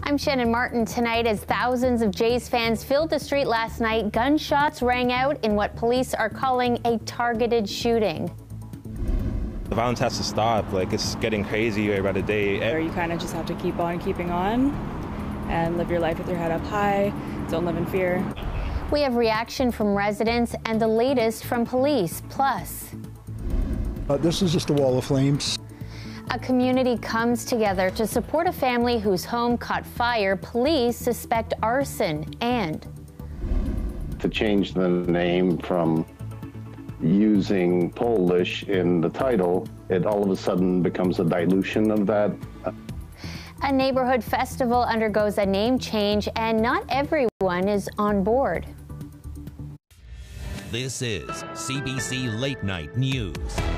I'm Shannon Martin. Tonight, as thousands of Jays fans filled the street last night, gunshots rang out in what police are calling a targeted shooting. The violence has to stop. It's getting crazier by the day. Or you kind of just have to keep on keeping on and live your life with your head up high. Don't live in fear. We have reaction from residents and the latest from police. Plus, this is just a wall of flames. A community comes together to support a family whose home caught fire. Police suspect arson. And to change the name from using Polish in the title, it all of a sudden becomes a dilution of that. A neighborhood festival undergoes a name change, and not everyone is on board. This is CBC Late Night News.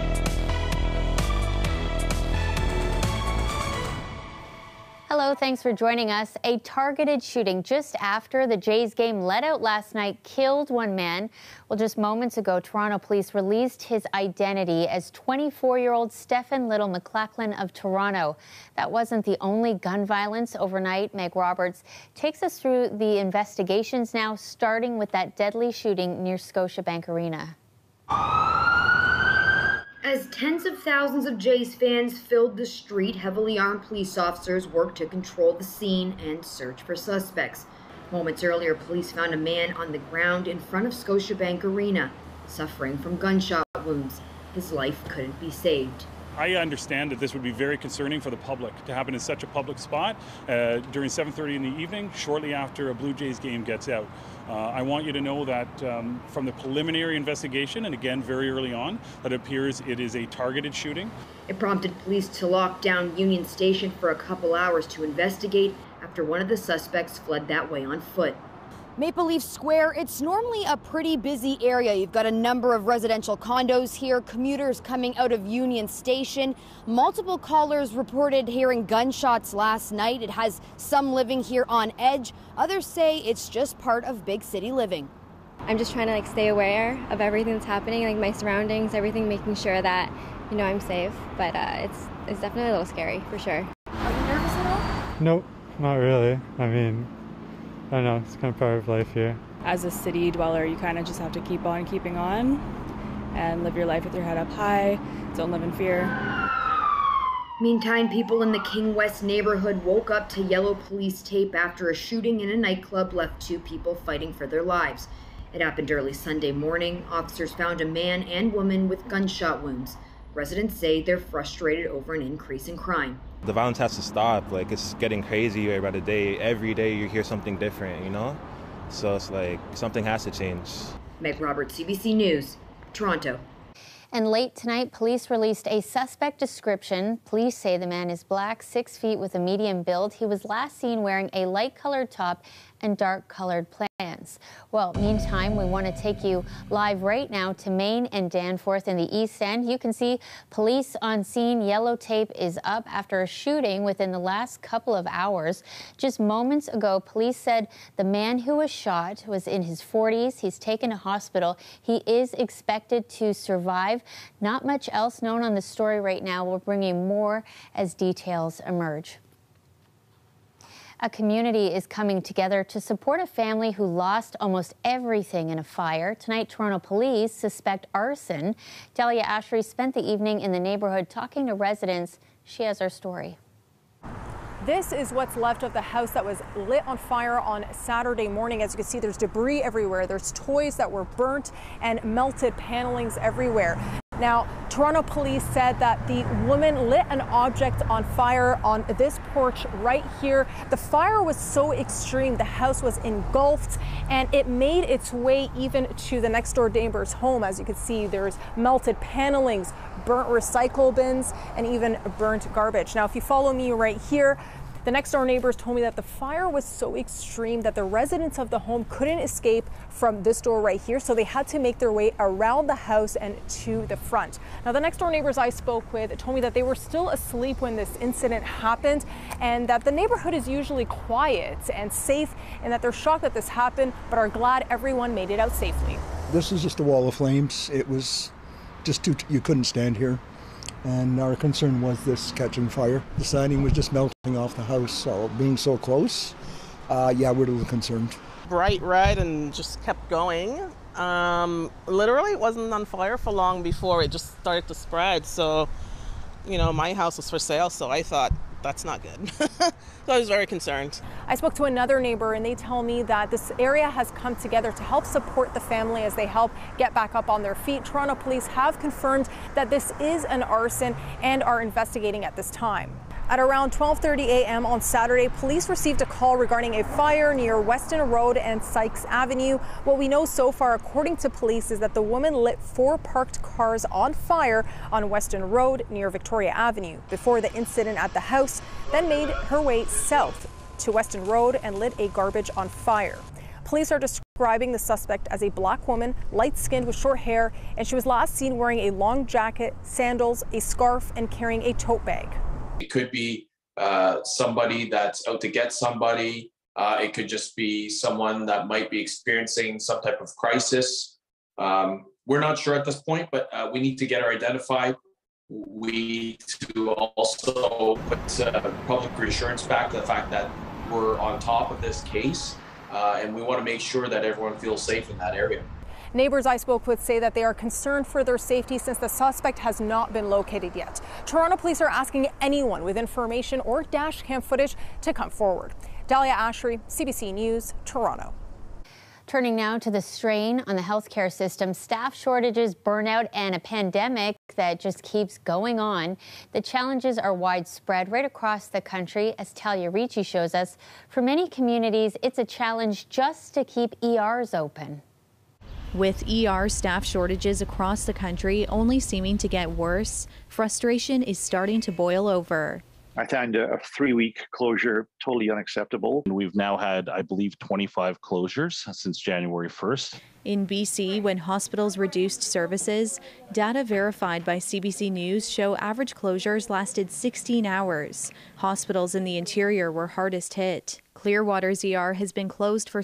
Hello, thanks for joining us. A targeted shooting just after the Jays game let out last night killed one man. Well, just moments ago, Toronto police released his identity as 24-year-old Stephen Little McLachlan of Toronto. That wasn't the only gun violence overnight. Meg Roberts takes us through the investigations now, starting with that deadly shooting near Scotiabank Arena. As tens of thousands of Jays fans filled the street, heavily armed police officers worked to control the scene and search for suspects. Moments earlier, police found a man on the ground in front of Scotiabank Arena, suffering from gunshot wounds. His life couldn't be saved. I understand that this would be very concerning for the public to happen in such a public spot during 7:30 in the evening, shortly after a Blue Jays game gets out. I want you to know that from the preliminary investigation, and again very early on, that it appears it is a targeted shooting. It prompted police to lock down Union Station for a couple hours to investigate after one of the suspects fled that way on foot. Maple Leaf Square, it's normally a pretty busy area. You've got a number of residential condos here, commuters coming out of Union Station. Multiple callers reported hearing gunshots last night. It has some living here on edge. Others say it's just part of big city living. I'm just trying to stay aware of everything that's happening, my surroundings, everything, making sure that, I'm safe. But it's definitely a little scary, for sure. Are you nervous at all? Nope, not really. I don't know, it's kind of part of life here. As a city dweller, you kind of just have to keep on keeping on and live your life with your head up high. Don't live in fear. Meantime, people in the King West neighborhood woke up to yellow police tape after a shooting in a nightclub left two people fighting for their lives. It happened early Sunday morning. Officers found a man and woman with gunshot wounds. Residents say they're frustrated over an increase in crime. The violence has to stop. It's getting crazier by the day. Every day you hear something different, So it's something has to change. Meg Roberts, CBC News, Toronto. And late tonight, police released a suspect description. Police say the man is black, 6 feet with a medium build. He was last seen wearing a light-colored top and dark-colored pants. Well, meantime, we want to take you live right now to Main and Danforth in the East End. You can see police on scene. Yellow tape is up after a shooting within the last couple of hours. Just moments ago, police said the man who was shot was in his 40s. He's taken to hospital. He is expected to survive. Not much else known on the story right now. We'll bring you more as details emerge. A community is coming together to support a family who lost almost everything in a fire. Tonight, Toronto police suspect arson. Delia Ashry spent the evening in the neighborhood talking to residents. She has our story. This is what's left of the house that was lit on fire on Saturday morning. As you can see, there's debris everywhere. There's toys that were burnt and melted panelings everywhere. Now, Toronto police said that the woman lit an object on fire on this porch right here. The fire was so extreme, the house was engulfed, and it made its way even to the next door neighbor's home. As you can see, there's melted panelings, burnt recycle bins, and even burnt garbage. Now, if you follow me right here, the next door neighbors told me that the fire was so extreme that the residents of the home couldn't escape from this door right here, so they had to make their way around the house and to the front. Now, the next door neighbors I spoke with told me that they were still asleep when this incident happened, and that the neighborhood is usually quiet and safe, and that they're shocked that this happened, but are glad everyone made it out safely. This is just a wall of flames. It was just you couldn't stand here. and our concern was this catching fire. The siding was just melting off the house, so being so close, yeah, we're a little concerned. Bright red and just kept going. Literally, it wasn't on fire for long before it just started to spread. So, you know, my house was for sale, so I thought, that's not good. So I was very concerned. I spoke to another neighbor and they tell me that this area has come together to help support the family as they help get back up on their feet. Toronto police have confirmed that this is an arson and are investigating at this time. At around 12:30 a.m. on Saturday, police received a call regarding a fire near Weston Road and Sykes Avenue. What we know so far, according to police, is that the woman lit 4 parked cars on fire on Weston Road near Victoria Avenue before the incident at the house, then made her way south to Weston Road and lit a garbage on fire. Police are describing the suspect as a black woman, light-skinned with short hair, and she was last seen wearing a long jacket, sandals, a scarf, and carrying a tote bag. It could be somebody that's out to get somebody. It could just be someone that might be experiencing some type of crisis. We're not sure at this point, but we need to get her identified. We need to also put public reassurance back to the fact that we're on top of this case, and we want to make sure that everyone feels safe in that area. Neighbors I spoke with say that they are concerned for their safety since the suspect has not been located yet. Toronto police are asking anyone with information or dash cam footage to come forward. Dahlia Ashry, CBC News, Toronto. Turning now to the strain on the healthcare system, staff shortages, burnout, and a pandemic that just keeps going on. The challenges are widespread right across the country, as Talia Ricci shows us. For many communities, it's a challenge just to keep ERs open. With ER staff shortages across the country only seeming to get worse, frustration is starting to boil over. I find a 3-week closure totally unacceptable. We've now had, I believe, 25 closures since January 1st. In BC, when hospitals reduced services, data verified by CBC News show average closures lasted 16 hours. Hospitals in the interior were hardest hit. Clearwater's ER has been closed for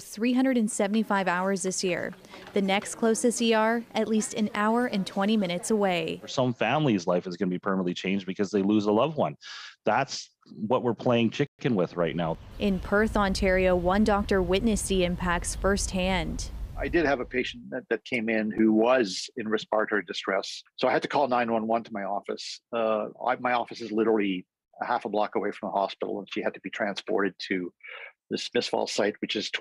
375 hours this year. The next closest ER, at least an hour and 20 minutes away. For some families, life is going to be permanently changed because they lose a loved one. That's what we're playing chicken with right now. In Perth, Ontario, one doctor witnessed the impacts firsthand. I did have a patient that came in who was in respiratory distress. So I had to call 911 to my office. My office is literally a half a block away from the hospital, and she had to be transported to the Smiths Falls site, which is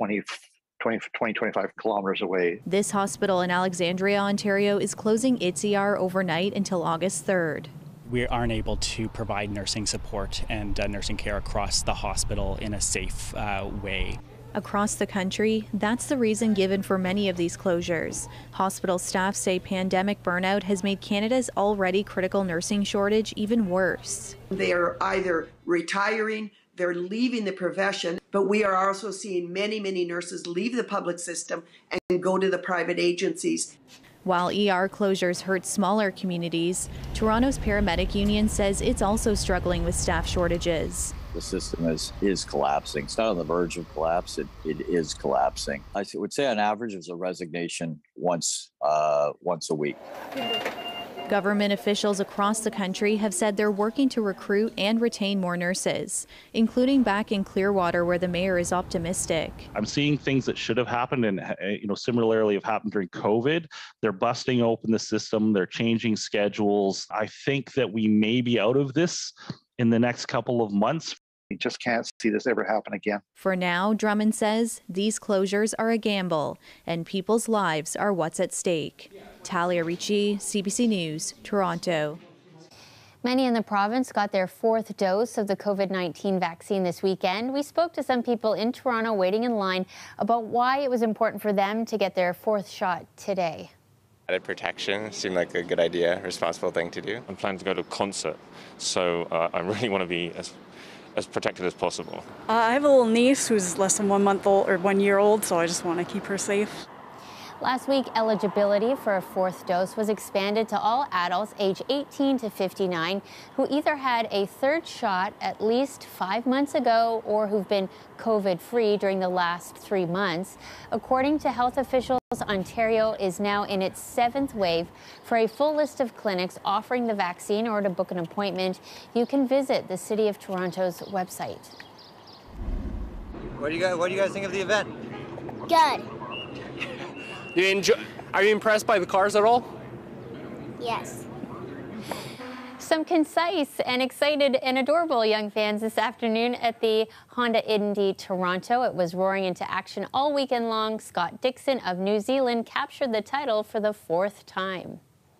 25 kilometers away. This hospital in Alexandria, Ontario, is closing its ER overnight until August 3rd. We aren't able to provide nursing support and nursing care across the hospital in a safe way. Across the country, that's the reason given for many of these closures. Hospital staff say pandemic burnout has made Canada's already critical nursing shortage even worse. They are either retiring, they're leaving the profession, but we are also seeing many, many nurses leave the public system and go to the private agencies. While ER closures hurt smaller communities, Toronto's paramedic union says it's also struggling with staff shortages. The system is collapsing. It's not on the verge of collapse. It is collapsing. I would say on average there's a resignation once a week. Government officials across the country have said they're working to recruit and retain more nurses, including back in Clearwater, where the mayor is optimistic. I'm seeing things that should have happened and similarly have happened during COVID. They're busting open the system. They're changing schedules. I think that we may be out of this in the next couple of months. We just can't see this ever happen again. For now, Drummond says these closures are a gamble and people's lives are what's at stake. Talia Ricci, CBC News, Toronto. Many in the province got their 4th dose of the COVID-19 vaccine this weekend. We spoke to some people in Toronto waiting in line about why it was important for them to get their 4th shot today. Added protection seemed like a good idea, responsible thing to do. I'm planning to go to a concert, so I really want to be as protected as possible. I have a little niece who's less than 1 month old or 1 year old, so I just want to keep her safe. Last week, eligibility for a fourth dose was expanded to all adults age 18 to 59 who either had a third shot at least 5 months ago or who've been COVID-free during the last 3 months. According to health officials, Ontario is now in its 7th wave. For a full list of clinics offering the vaccine or to book an appointment, you can visit the City of Toronto's website. What do you guys think of the event? Good. Are you impressed by the cars at all? Yes. Some concise and excited and adorable young fans this afternoon at the Honda Indy Toronto. It was roaring into action all weekend long. Scott Dixon of New Zealand captured the title for the 4th time.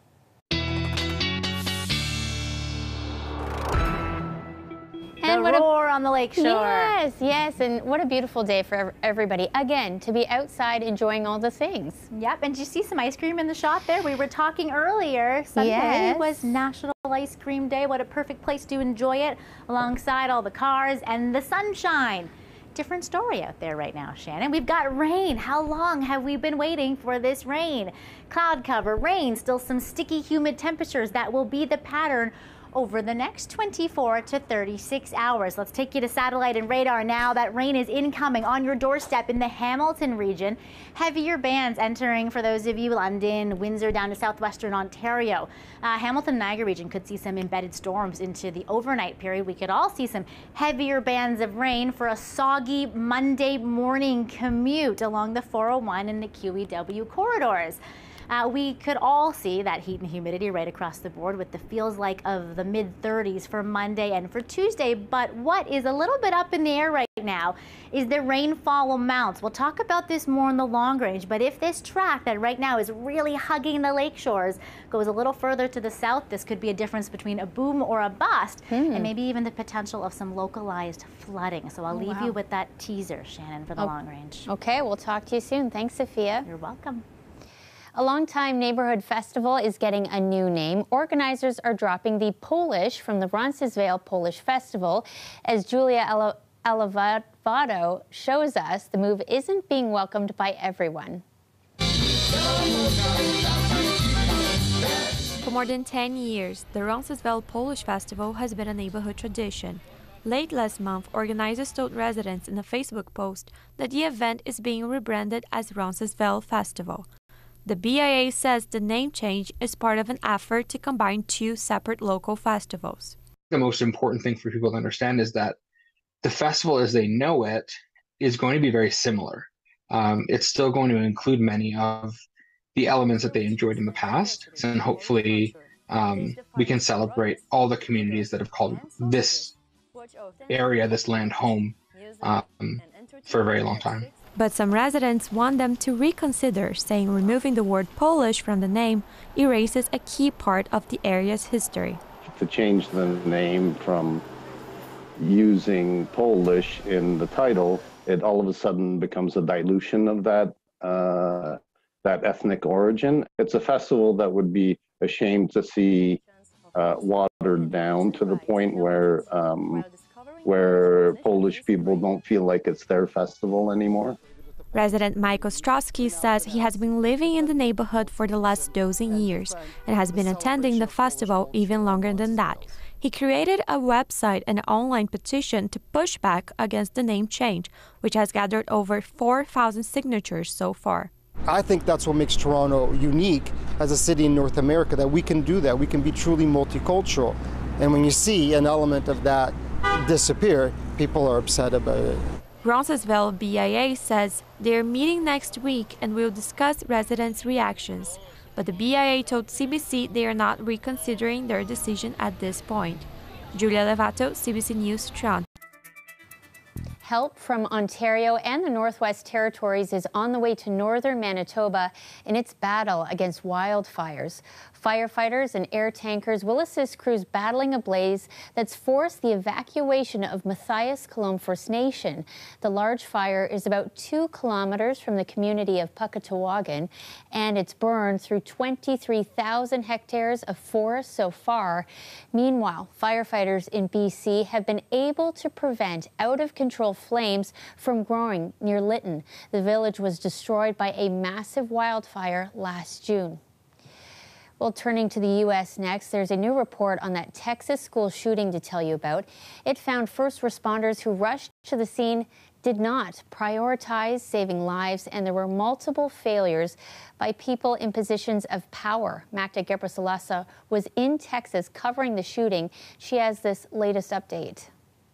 And the roar on the lakeshore. Yes, and what a beautiful day for everybody. Again, to be outside enjoying all the things. Yep, and did you see some ice cream in the shop there? We were talking earlier. Sunday was National Ice Cream Day. What a perfect place to enjoy it alongside all the cars and the sunshine. Different story out there right now, Shannon. We've got rain. How long have we been waiting for this rain? Cloud cover, rain, still some sticky, humid temperatures. That will be the pattern over the next 24 to 36 hours. Let's take you to satellite and radar now. That rain is incoming on your doorstep in the Hamilton region. Heavier bands entering for those of you London, Windsor, down to southwestern Ontario. Hamilton, Niagara region could see some embedded storms into the overnight period. We could all see some heavier bands of rain for a soggy Monday morning commute along the 401 and the QEW corridors. We could all see that heat and humidity right across the board with the feels like of the mid-30s for Monday and for Tuesday. But what is a little bit up in the air right now is the rainfall amounts. We'll talk about this more in the long range, but if this track that right now is really hugging the lake shores goes a little further to the south, this could be a difference between a boom or a bust, and maybe even the potential of some localized flooding. So I'll leave you with that teaser, Shannon, for the long range. Okay, we'll talk to you soon. Thanks, Sophia. You're welcome. A longtime neighborhood festival is getting a new name. Organizers are dropping the Polish from the Roncesvalles Polish Festival. As Julia Alavado shows us, the move isn't being welcomed by everyone. For more than 10 years, the Roncesvalles Polish Festival has been a neighborhood tradition. Late last month, organizers told residents in a Facebook post that the event is being rebranded as Roncesvalles Festival. The BIA says the name change is part of an effort to combine two separate local festivals. The most important thing for people to understand is that the festival as they know it is going to be very similar. It's still going to include many of the elements that they enjoyed in the past, and hopefully we can celebrate all the communities that have called this area, this land home for a very long time. But some residents want them to reconsider, saying removing the word Polish from the name erases a key part of the area's history. To change the name from using Polish in the title, it all of a sudden becomes a dilution of that ethnic origin. It's a festival that would be a shame to see watered down to the point where Polish people don't feel like it's their festival anymore. Resident Michael Ostrowski says he has been living in the neighborhood for the last dozen years and has been attending the festival even longer than that. He created a website and an online petition to push back against the name change, which has gathered over 4,000 signatures so far. I think that's what makes Toronto unique as a city in North America, that we can do that. We can be truly multicultural. And when you see an element of that disappear, people are upset about it. Roncesvalles BIA says they're meeting next week and will discuss residents' reactions. But the BIA told CBC they are not reconsidering their decision at this point. Julia Levato, CBC News, Toronto. Help from Ontario and the Northwest Territories is on the way to northern Manitoba in its battle against wildfires. Firefighters and air tankers will assist crews battling a blaze that's forced the evacuation of Matthias Kalom First Nation. The large fire is about 2 kilometers from the community of Puckatawagan, and it's burned through 23,000 hectares of forest so far. Meanwhile, firefighters in BC have been able to prevent out-of-control flames from growing near Lytton. The village was destroyed by a massive wildfire last June. Well, turning to the U.S. next, there's a new report on that Texas school shooting to tell you about. It found first responders who rushed to the scene did not prioritize saving lives, and there were multiple failures by people in positions of power. Magda Gebrselassie was in Texas covering the shooting. She has this latest update.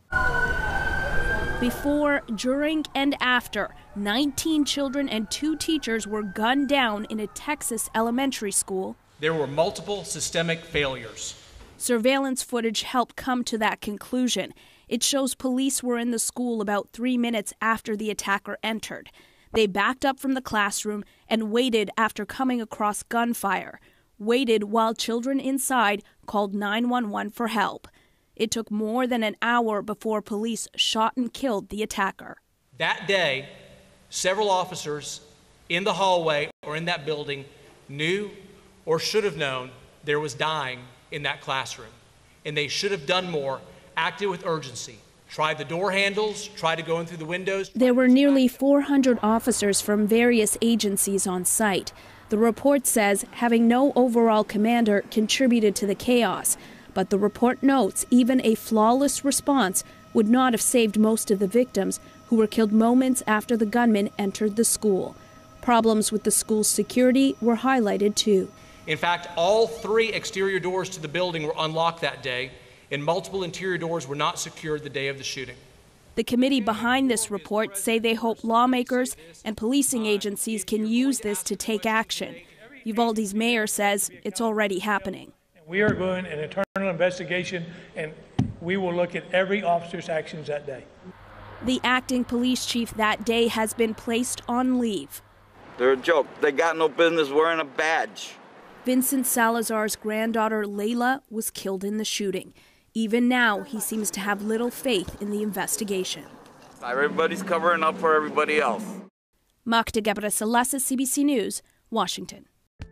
Before, during, and after, 19 children and 2 teachers were gunned down in a Texas elementary school. There were multiple systemic failures. Surveillance footage helped come to that conclusion. It shows police were in the school about 3 minutes after the attacker entered. They backed up from the classroom and waited after coming across gunfire. Waited while children inside called 911 for help. It took more than an hour before police shot and killed the attacker. That day, several officers in the hallway or in that building knew or should have known there was dying in that classroom. And they should have done more, acted with urgency, tried the door handles, tried to go in through the windows. There were nearly 400 officers from various agencies on site. The report says having no overall commander contributed to the chaos. But the report notes even a flawless response would not have saved most of the victims who were killed moments after the gunman entered the school. Problems with the school's security were highlighted too. In fact, all 3 exterior doors to the building were unlocked that day, and multiple interior doors were not secured the day of the shooting. The committee behind this report say they hope lawmakers and policing agencies can use this to take action. Uvalde's mayor says it's already happening. We are doing an internal investigation, and we will look at every officer's actions that day. The acting police chief that day has been placed on leave. They're a joke. They got no business wearing a badge. Vincent Salazar's granddaughter Layla was killed in the shooting. Even now, he seems to have little faith in the investigation. Everybody's covering up for everybody else. Magda Gebrselassie, CBC News, Washington.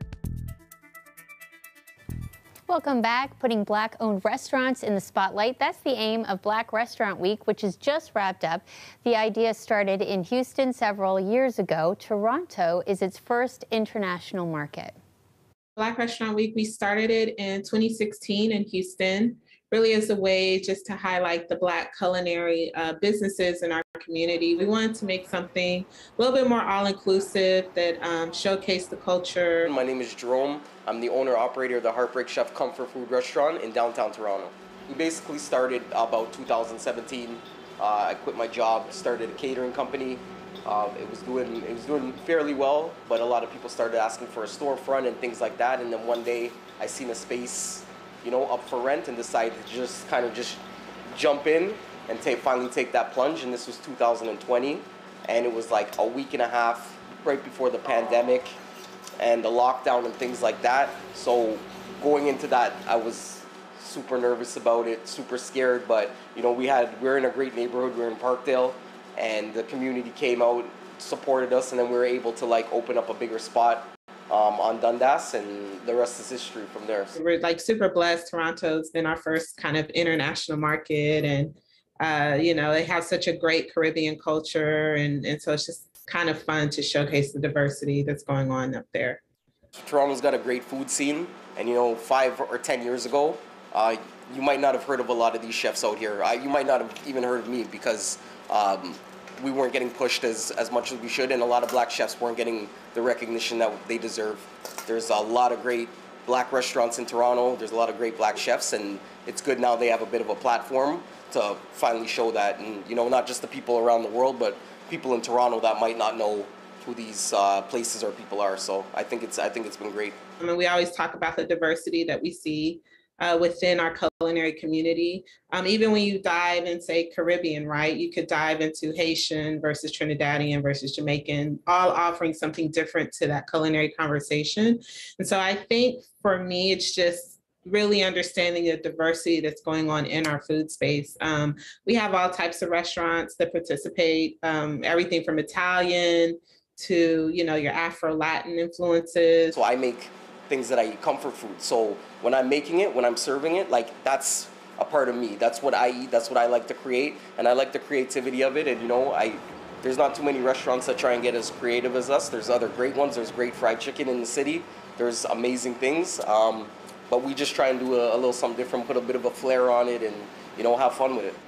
Welcome back. Putting Black-owned restaurants in the spotlight. That's the aim of Black Restaurant Week, which is just wrapped up. The idea started in Houston several years ago. Toronto is its first international market. Black Restaurant Week, we started it in 2016 in Houston, really as a way just to highlight the Black culinary businesses in our community. We wanted to make something a little bit more all-inclusive that showcased the culture. My name is Jerome. I'm the owner-operator of the Heartbreak Chef Comfort Food Restaurant in downtown Toronto. We basically started about 2017. I quit my job, started a catering company. It was doing fairly well, but a lot of people started asking for a storefront and things like that. And then one day I seen a space, up for rent and decided to just jump in and finally take that plunge. And this was 2020, and it was like a week and a half right before the pandemic and the lockdown and things like that. So going into that, I was super nervous about it, super scared. But we're in a great neighborhood. We're in Parkdale. And the community came out, supported us, and then we were able to open up a bigger spot on Dundas, and the rest is history from there. We're super blessed. Toronto's been our first kind of international market, and they have such a great Caribbean culture, and so it's just kind of fun to showcase the diversity that's going on up there. Toronto's got a great food scene, and 5 or 10 years ago, you might not have heard of a lot of these chefs out here. You might not have even heard of me because we weren't getting pushed as much as we should, and a lot of Black chefs weren't getting the recognition that they deserve. There's a lot of great Black restaurants in Toronto. There's a lot of great Black chefs, and it's good now they have a bit of a platform to finally show that. And not just the people around the world, but people in Toronto that might not know who these places or people are. So I think it's been great. We always talk about the diversity that we see within our culinary community. Even when you dive in, say, Caribbean, right? You could dive into Haitian versus Trinidadian versus Jamaican, all offering something different to that culinary conversation. And so I think for me, it's just really understanding the diversity that's going on in our food space. We have all types of restaurants that participate, everything from Italian to, you know, your Afro-Latin influences. So I make things that I eat, comfort food. So when I'm making it, when I'm serving it, like that's a part of me. That's what I eat. That's what I like to create. And I like the creativity of it. And, you know, there's not too many restaurants that try and get as creative as us. There's other great ones. There's great fried chicken in the city. There's amazing things. But we just try and do a little something different, put a bit of a flair on it and, you know, have fun with it.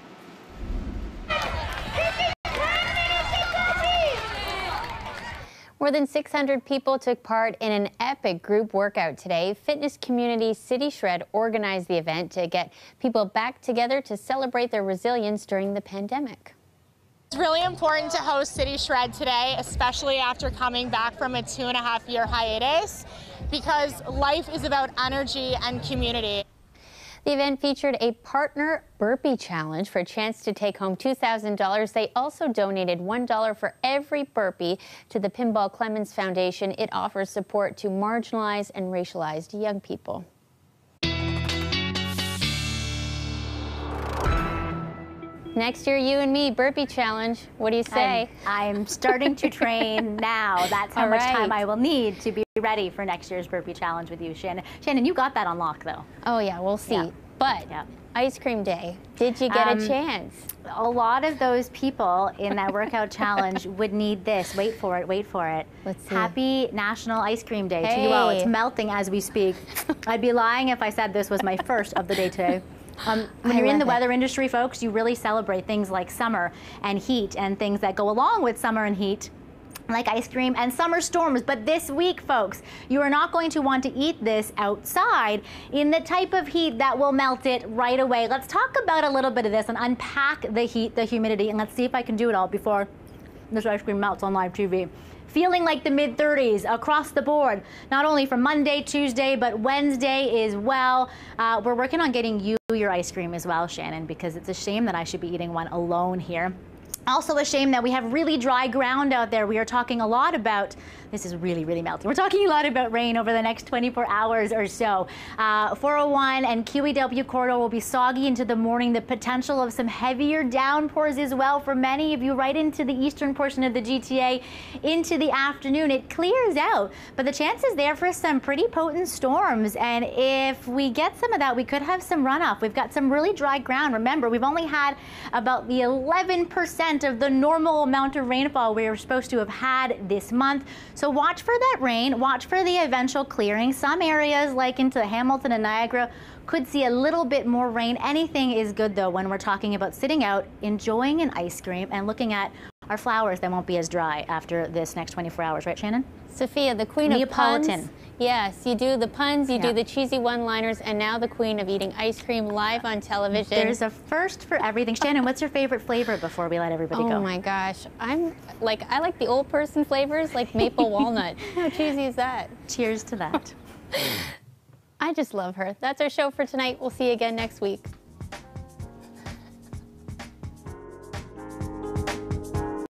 More than 600 people took part in an epic group workout today. Fitness community City Shred organized the event to get people back together to celebrate their resilience during the pandemic. It's really important to host City Shred today, especially after coming back from a 2.5-year hiatus, because life is about energy and community. The event featured a partner burpee challenge for a chance to take home $2,000. They also donated $1 for every burpee to the Pinball Clemens Foundation. It offers support to marginalized and racialized young people. Next year, you and me, burpee challenge. What do you say? I'm starting to train now. That's how much time I will need to be ready for next year's burpee challenge with you, Shannon. Shannon, you got that on lock, though. Oh, yeah, we'll see. Yeah. But ice cream day, did you get a chance? A lot of those people in that workout challenge would need this. Wait for it, wait for it. Let's see. Happy National Ice Cream Day to you all. It's melting as we speak. I'd be lying if I said this was my first of the day today. When you're in the weather industry, folks, you really celebrate things like summer and heat and things that go along with summer and heat, like ice cream and summer storms. But this week, folks, you are not going to want to eat this outside in the type of heat that will melt it right away. Let's talk about a little bit of this and unpack the heat, the humidity, and let's see if I can do it all before this ice cream melts on live TV. Feeling like the mid-30s across the board, not only for Monday, Tuesday, but Wednesday as well. We're working on getting you your ice cream as well, Shannon, because it's a shame that I should be eating one alone here. Also a shame that we have really dry ground out there. We are talking a lot about, this is really, really melting. We're talking a lot about rain over the next 24 hours or so. 401 and QEW corridor will be soggy into the morning. The potential of some heavier downpours as well for many of you right into the eastern portion of the GTA into the afternoon. It clears out, but the chance is there for some pretty potent storms. And if we get some of that, we could have some runoff. We've got some really dry ground. Remember, we've only had about the 11% of the normal amount of rainfall we were supposed to have had this month. So watch for that rain, watch for the eventual clearing. Some areas like into Hamilton and Niagara could see a little bit more rain. Anything is good though when we're talking about sitting out, enjoying an ice cream and looking at our flowers that won't be as dry after this next 24 hours, right, Shannon? Sophia, the queen of puns. Yes, you do the puns, you do the cheesy one-liners, and now the queen of eating ice cream live on television. There's a first for everything. Shannon, what's your favorite flavor before we let everybody go? Oh my gosh, I like the old person flavors, like maple walnut. How cheesy is that? Cheers to that. I just love her. That's our show for tonight. We'll see you again next week.